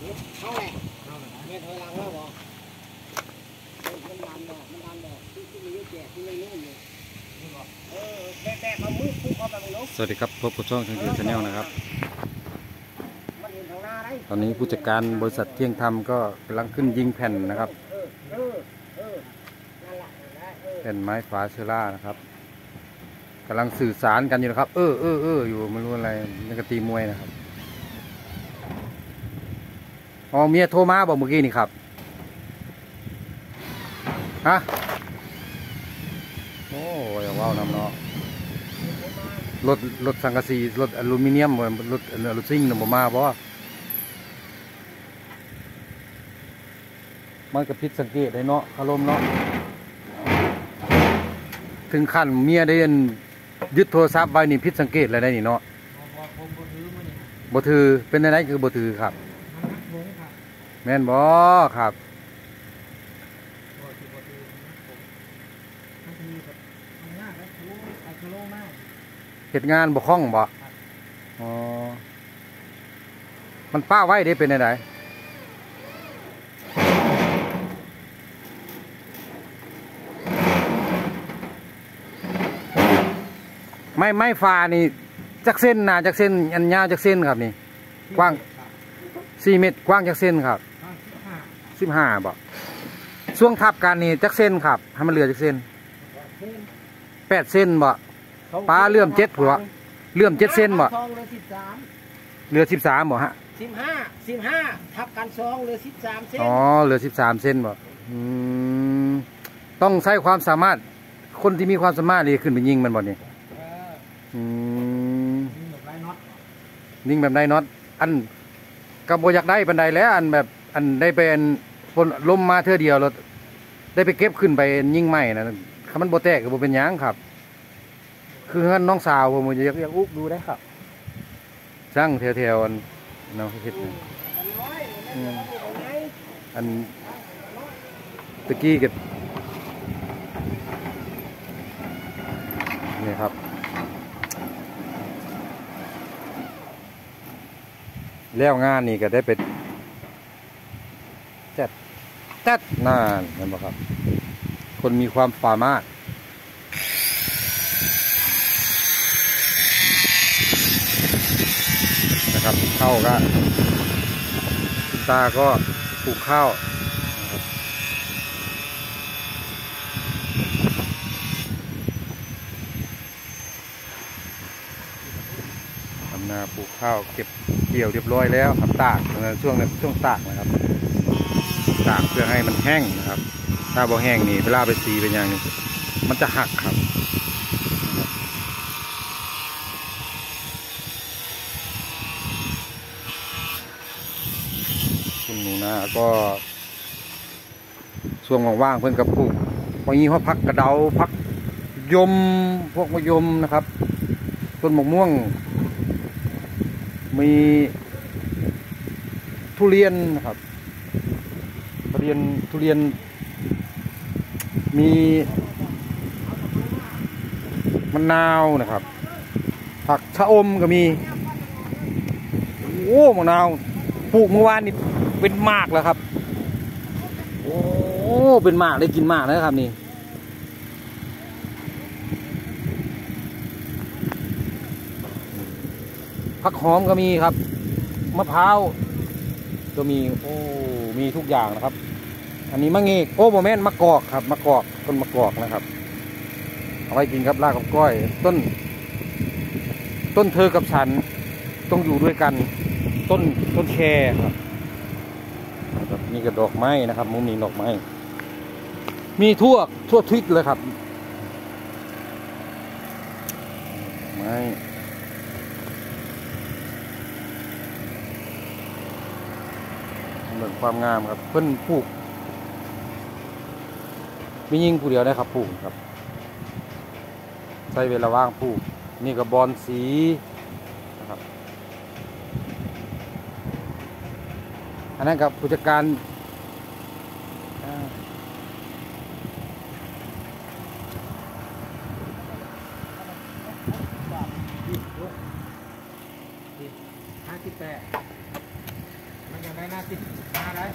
เข้าแหละเม็ดเฮลังแล้วบ่มันดันบ่ที่มีแจกที่ไม่รู้อยู่แบกมามืดปุ๊บเข้าไปลงสวัสดีครับพบกับช่องทางชาแนลนะครับตอนนี้ผู้จัดการบริษัทเที่ยงธรรมก็กำลังขึ้นยิงแผ่นนะครับแผ่นไม้ฝาเชล่านะครับกำลังสื่อสารกันอยู่นะครับอยู่ไม่รู้อะไรนี่ก็ตีมวยนะครับอ๋อเมียโทรมาบอกเมื่อกี้นี่ครับฮะโอ้ยว้าวนำเนาะรถสังกะสีรถอลูมิเนียมรถซิ่งหนุ่มมาเพราะมันก็ผิดสังเกตได้เนาะคารมเนาะถึงขั้นเมียได้ยึดโทรศัพท์ไว้นี่ผิดสังเกตอะไรได้นี่เนาะบ่ถือเป็นอะไรคือบ่ถือครับแม่นบ่ครับเหตุงานบ่คล่องบ่อ๋อมันป้าไว้ได้เป็นอะไรไม่ฟ้านี่จักเส้นหนาจักเส้นอันยาวจักเส้นครับนี่กว้าง4 เมตรกว้างจักเส้นครับ15บ่ช่วงทับกันนี่จักเส้นครับให้มันเหลือจักเส้น8 เส้นบ่ปลาเลื่อม7ผัวเลื่อม7 เส้นบ่เหลือ13บ่ฮะ 15ทับกัน2เหลือ13เส้นอ๋อเหลือ13 เส้นบ่ต้องใช้ความสามารถคนที่มีความสามารถนี่ขึ้นไปยิงมันบ่นี่ยิงแบบไดน็อตอันกระโบอยากได้บันไดแล้วอันแบบอันได้เป็นคนล้มมาเท่าเดียวเราได้ไปเก็บขึ้นไปยิงใหม่นะถ้ามันโบแตกก็โบเป็นยังครับคือน้องสาวผมจะอยากอุ๊บดูได้ครับช่างแถวๆน้องคิดอันตะกี้กับนี่ครับแล้วงานนี่ก็ได้เป็นจัดนานเห็นไหมครับคนมีความสามารถนะครับเข้าก็ตาก็ปลูกข้าวทำนาปลูกข้าวเก็บเกี่ยวเรียบร้อยแล้วครับตากช่วงตากนะครับตากเพื่อให้มันแห้งนะครับถ้าบ่แห้งนี่เวลาไปสีเป็นอย่างนี้มันจะหักครับคุณหนูนาก็ช่วงว่างๆเพื่อนกับปลูกบางทีเขาพักกระเดาพักยมพวกมะยมนะครับต้นมะม่วงมีทุเรียนนะครับทุเรียนมีมะนาวนะครับผักชะอมก็มีโอ้มะนาวปลูกเมื่อวานนี่เป็นหมากแล้วครับโอ้เป็นหมากได้กินหมากนะครับนี่ผักหอมก็มีครับมะพร้าวก็มีโอ้มีทุกอย่างนะครับอันนี้มะเงกโอ้โมเมนต์มะกอกครับมะกอกต้นมะกอกนะครับเอาไว้กินครับลาบกับก้อยต้นเธอกับฉันต้องอยู่ด้วยกันต้นแคร์ครับนี่ก็ดอกไม้นะครับมุมนี้ดอกไม้มีทั่วทิศเลยครับไม้เหมือนความงามครับเพิ่นปลูกไม่ยิ่งผู้เดียวได้ครับปลูกครับใช้เวลาว่างปลูกนี่ก็บอนสีนะครับอันนั้นกับผู้จัดการ 58มันอย่างไรน่าติดมาได้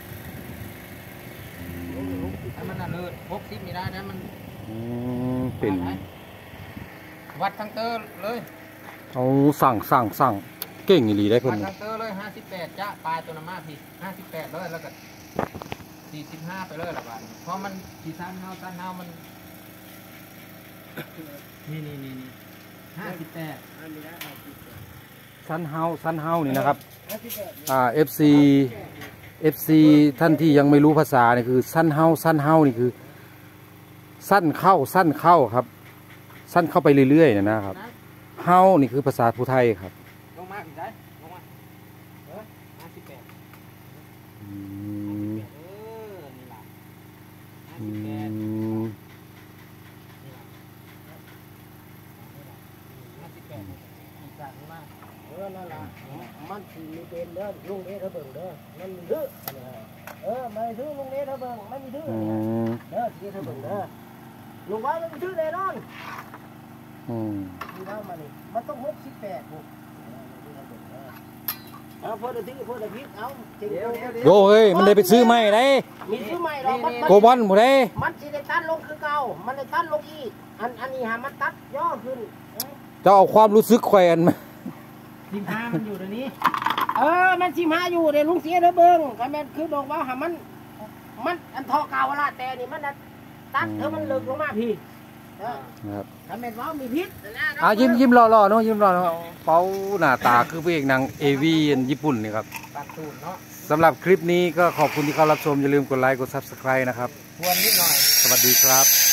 ให้มันน่ะเลย60นี่ได้นะมันเป็นวัดทั้งเตอร์เลยเอาสั่งเก่งอีหลีได้เพิ่วัน ดทั้งเตอร์เลย58จ้ะปลายตัวน้ำมาพี่58เลยแล้วก็45ไปเลยละบาทเพราะมันสีสั้นเฮามันนี่58 อันนี้นะสั้นเฮานี่นะครับFC ท่านที่ยังไม่รู้ภาษาเนี่ยคือสั้นเฮานี่คือ สั้นเข้าครับ สั้นเข้าไปเรื่อยๆนะครับเฮานี่คือภาษาภูไทยครับลงมาอีกได้ลงมา58นี่ล่ะอีกจากนี้มานั่นล่ะมันสิมีเป็นเด้อลุงเด้อเบิ่งเด้อมันมีดื้อไม่ดื้อลุงเด้อเบิ่งไม่มีดื้อเด้อที่เธอเบิ่งเด้อลุงว่ามันมีดื้อแน่นอนดูแล้วมันต้อง68บุกเอาพอเดี๋ยวที่พอเดี๋ยวพิษเอาเดี๋ยวโอ้เฮ้ยมันได้ไปซื้อไม้ได้มีซื้อใหม่หรอโกบอลหมดได้มันสิได้ตัดลงคือเก่ามันได้ตัดลงอีกอันนี้หามันตัดย่อขึ้นจะเอาความรู้สึกแขวนมาทีมห้ามันอยู่เดี๋ยวนี้มันสิมาอยู่เดี๋ยวลุงเสียเด้อเบิ่งก็แม่นคือบอกว่าหามันอันทอเก่าละแต่นี่มันตัดมันเลิกลงมาพี่ครับถ้าแม่นว่ามีพิษยิ้มรอเนาะยิ้มรอเนาะเป้าหน้าตาคือพระเอกหนังAVญี่ปุ่นนี่ครับตัดตูดเนาะสำหรับคลิปนี้ก็ขอบคุณที่เข้ารับชมอย่าลืมกดไลค์กด Subscribe นะครับควรนิดหน่อยสวัสดีครับ